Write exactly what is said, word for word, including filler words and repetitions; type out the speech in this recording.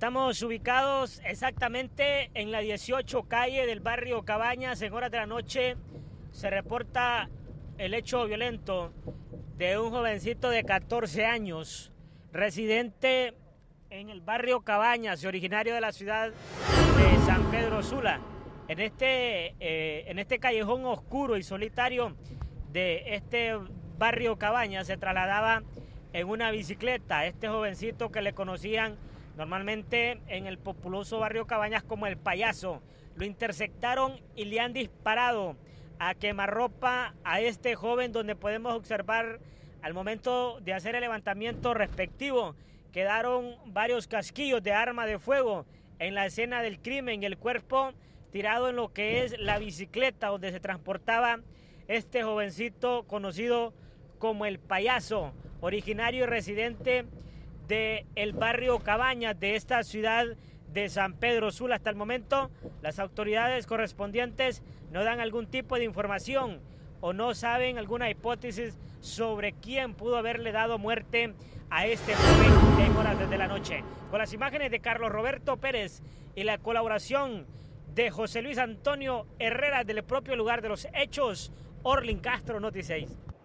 Estamos ubicados exactamente en la dieciocho calle del barrio Cabañas. En horas de la noche se reporta el hecho violento de un jovencito de catorce años, residente en el barrio Cabañas y originario de la ciudad de San Pedro Sula. En este, eh, en este callejón oscuro y solitario de este barrio Cabañas se trasladaba en una bicicleta este jovencito que le conocían normalmente en el populoso barrio Cabañas como el Payaso. Lo interceptaron y le han disparado a quemarropa a este joven, donde podemos observar al momento de hacer el levantamiento respectivo quedaron varios casquillos de arma de fuego en la escena del crimen y el cuerpo tirado en lo que es la bicicleta donde se transportaba este jovencito conocido como el Payaso, originario y residente del barrio Cabañas de esta ciudad de San Pedro Sula. Hasta el momento las autoridades correspondientes no dan algún tipo de información o no saben alguna hipótesis sobre quién pudo haberle dado muerte a este joven en horas de la noche. Con las imágenes de Carlos Roberto Pérez y la colaboración de José Luis Antonio Herrera del propio lugar de los hechos, Orlin Castro, Noti seis.